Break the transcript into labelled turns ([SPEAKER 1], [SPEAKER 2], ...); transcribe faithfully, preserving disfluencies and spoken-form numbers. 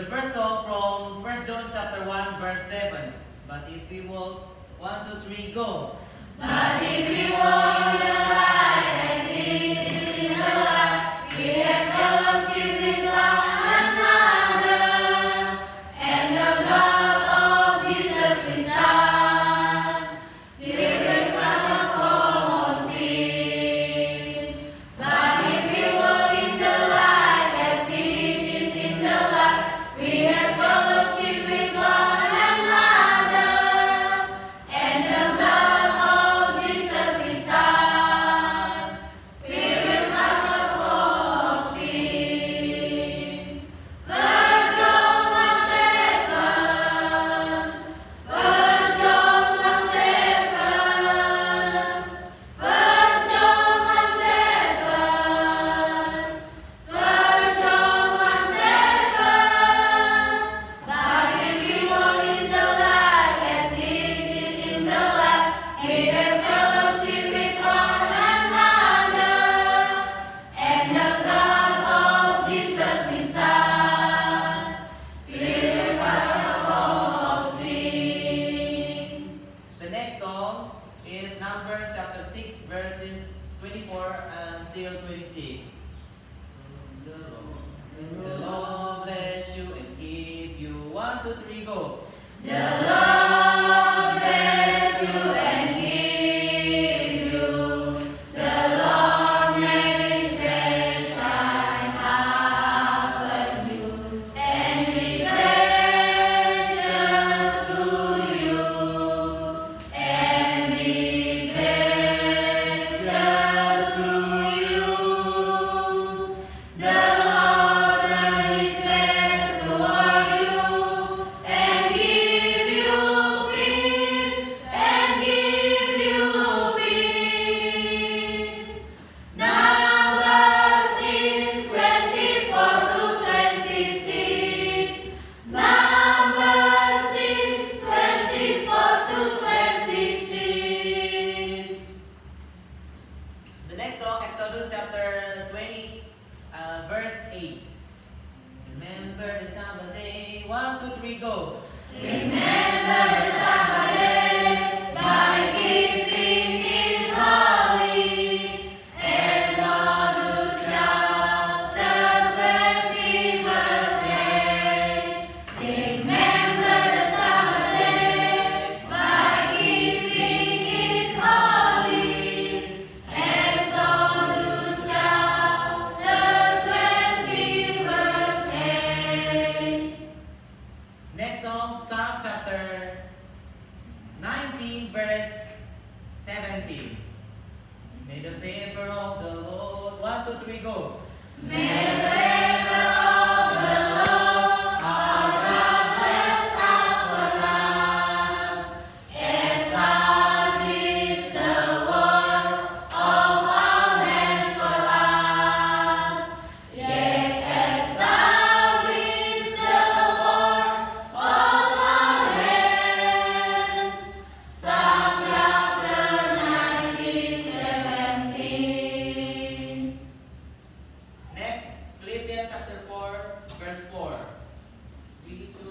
[SPEAKER 1] first song from First John chapter one verse seven. But if we walk, one, two, three, go.
[SPEAKER 2] But if we walk in the light as He is in the light, we have fellowship with one another, and the blood of Jesus His Son delivers us from all sin. But if we walk in the light as He is in the light, we have fellowship with one another, and the blood of Jesus His Son purifies us from all sin. First John one seven, First John one seven, First John one seven, First John one seven. But if we walk in the light as He is in the light, we have fellowship with one another, and the blood of Jesus His Son purifies us from all sin.
[SPEAKER 1] The next song is Numbers chapter six verses twenty-four until twenty-six. The Lord, the Lord bless you and keep you. One, two, three, go.
[SPEAKER 2] The Lord bless you and keep you. The Lord make His face shine upon you and be gracious to you, and be gracious to you. The Lord turn His face toward you and give you peace, and give you peace. Number six, twenty-four to twenty-six. Number six, twenty-four to twenty-six.
[SPEAKER 1] The next song, Exodus chapter twenty, uh, verse eight. Remember the Sabbath day. One, two, three, go.
[SPEAKER 2] Remember the Sabbath day by keeping it holy. Exodus chapter twenty verse eight. Remember the Sabbath day by keeping it holy. Exodus chapter twenty verse eight.
[SPEAKER 1] Next song, Psalm chapter nineteen, verse seventeen. May the favor of the Lord. One, two, three, go.
[SPEAKER 2] May the favor of the Lord our God rest upon us. Establish the work of our hands for us. Yes, establish the work of our hands. Psalm chapter nineteen, seventeen.
[SPEAKER 1] Next, Philippians chapter four, verse four. Three, two,